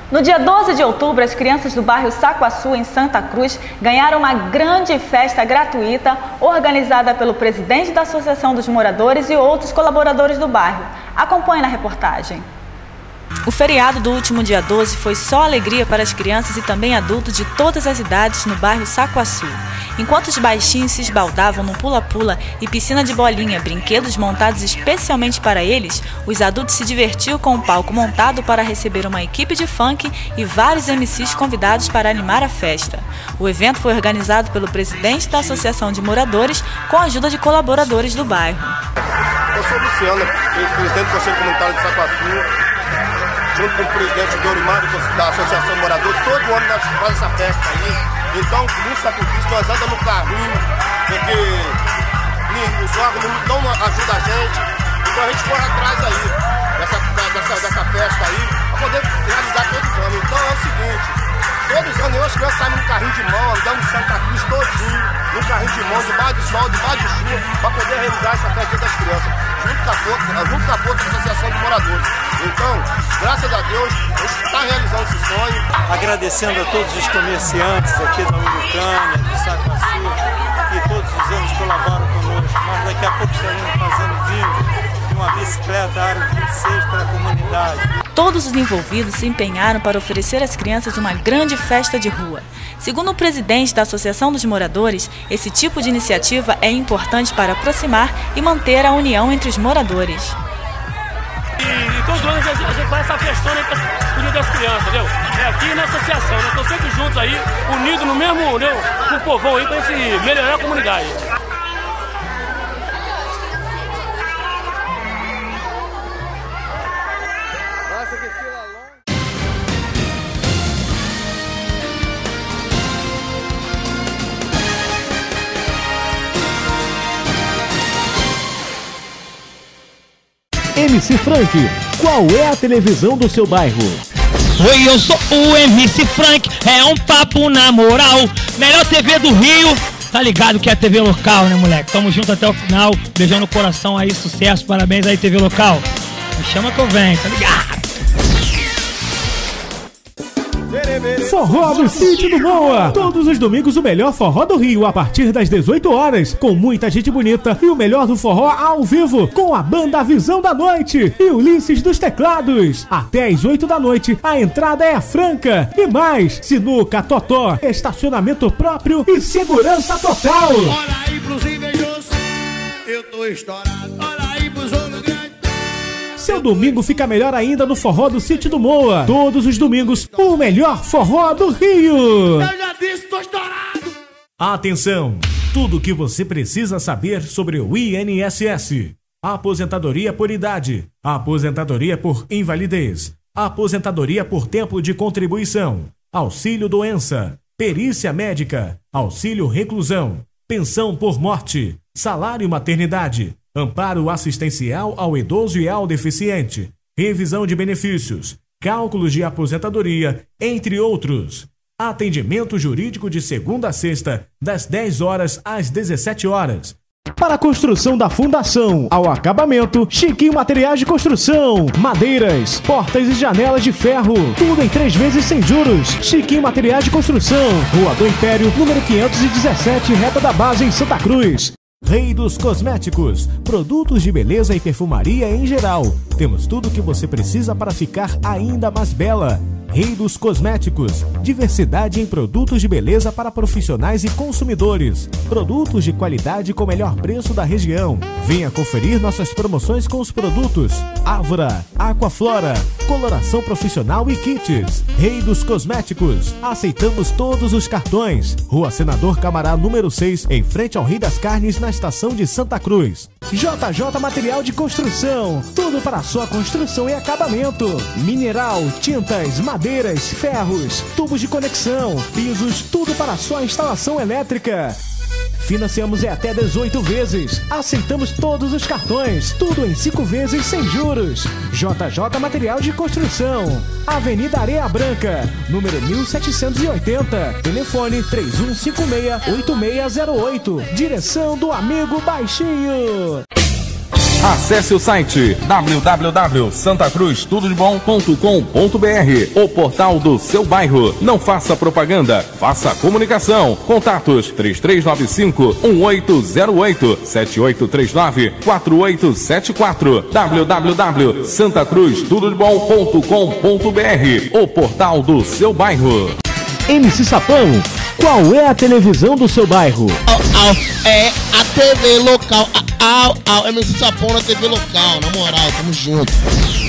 No dia 12 de outubro, as crianças do bairro Saquaçu, em Santa Cruz, ganharam uma grande festa gratuita organizada pelo presidente da Associação dos Moradores e outros colaboradores do bairro. Acompanhe na reportagem. O feriado do último dia 12 foi só alegria para as crianças e também adultos de todas as idades no bairro Saquaçu. Enquanto os baixinhos se esbaldavam no pula-pula e piscina de bolinha, brinquedos montados especialmente para eles, os adultos se divertiam com um palco montado para receber uma equipe de funk e vários MCs convidados para animar a festa. O evento foi organizado pelo presidente da Associação de Moradores com a ajuda de colaboradores do bairro. Eu sou Luciano, presidente do Conselho Comunitário de Saquaçu. Junto com o presidente Dorimar da Associação Moradores, todo ano nós fazemos essa festa aí. Então, muito sacrifício, nós andamos no carrinho, porque os órgãos não ajudam a gente. Então a gente corre atrás aí, dessa festa aí, para poder realizar todos os anos. Então é o seguinte, todos os anos as crianças saem no carrinho de mão, andando em Santa Cruz todinho, no carrinho de mão, debaixo do sol, debaixo de chuva, para poder realizar essa festa das crianças, junto com a força da Associação de Moradores. Então, graças a Deus, a gente está realizando esse sonho. Agradecendo a todos os comerciantes aqui da Urucânia, do Saquaçu, que todos os anos colaboram conosco. Nós daqui a pouco estaremos fazendo bingo e uma bicicleta Aro 26 para a comunidade. Todos os envolvidos se empenharam para oferecer às crianças uma grande festa de rua. Segundo o presidente da Associação dos Moradores, esse tipo de iniciativa é importante para aproximar e manter a união entre os moradores. E todos os anos a gente faz essa festona para o Dia das Crianças, entendeu? É aqui na associação, nós estamos sempre juntos aí, unidos no mesmo, entendeu? Com o povão aí, para a gente melhorar a comunidade. MC Frank, qual é a televisão do seu bairro? Oi, eu sou o MC Frank, é um papo na moral, melhor TV do Rio, tá ligado que é a TV local, né, moleque? Tamo junto até o final, beijão no coração aí, sucesso, parabéns aí, TV local. Me chama que eu venho, tá ligado? Forró do Sítio do Moa. Todos os domingos o melhor forró do Rio a partir das 18 horas, com muita gente bonita e o melhor do forró ao vivo, com a banda Visão da Noite e Ulisses dos Teclados. Até às 8 da noite a entrada é franca e mais sinuca, totó, estacionamento próprio e segurança total. Olha aí pros invejosos, eu tô estourado. Olha aí pros outros grandes. Seu domingo fica melhor ainda no Forró do Sítio do Moa. Todos os domingos, o melhor forró do Rio. Eu já disse, tô estourado. Atenção! Tudo o que você precisa saber sobre o INSS. Aposentadoria por idade, aposentadoria por invalidez, aposentadoria por tempo de contribuição, auxílio doença, perícia médica, auxílio reclusão, pensão por morte, salário maternidade, amparo assistencial ao idoso e ao deficiente, revisão de benefícios, cálculos de aposentadoria, entre outros. Atendimento jurídico de segunda a sexta, das 10 horas às 17 horas. Para a construção da fundação ao acabamento, Chiquinho Materiais de Construção, madeiras, portas e janelas de ferro, tudo em 3 vezes sem juros. Chiquinho Materiais de Construção, Rua do Império, número 517, reta da base em Santa Cruz. Rei dos Cosméticos, produtos de beleza e perfumaria em geral. Temos tudo o que você precisa para ficar ainda mais bela. Rei dos Cosméticos, diversidade em produtos de beleza para profissionais e consumidores. Produtos de qualidade com o melhor preço da região. Venha conferir nossas promoções com os produtos Ávora, Aquaflora, coloração profissional e kits. Rei dos Cosméticos, aceitamos todos os cartões. Rua Senador Camará, número 6, em frente ao Rei das Carnes, na estação de Santa Cruz. JJ Material de Construção, tudo para a sua construção e acabamento. Mineral, tintas, madeiras, ferros, tubos de conexão, pisos, tudo para a sua instalação elétrica. Financiamos em até 18 vezes. Aceitamos todos os cartões. Tudo em 5 vezes sem juros. JJ Material de Construção. Avenida Areia Branca, número 1780. Telefone 3156-8608. Direção do amigo Baixinho. Acesse o site www.santacruztudodebom.com.br, o portal do seu bairro. Não faça propaganda, faça comunicação. Contatos 3395-1808, 7839-4874, www.santacruztudodebom.com.br, o portal do seu bairro. MC Sapão, qual é a televisão do seu bairro? É a TV local. MC Sapão na TV local, na moral, tamo junto.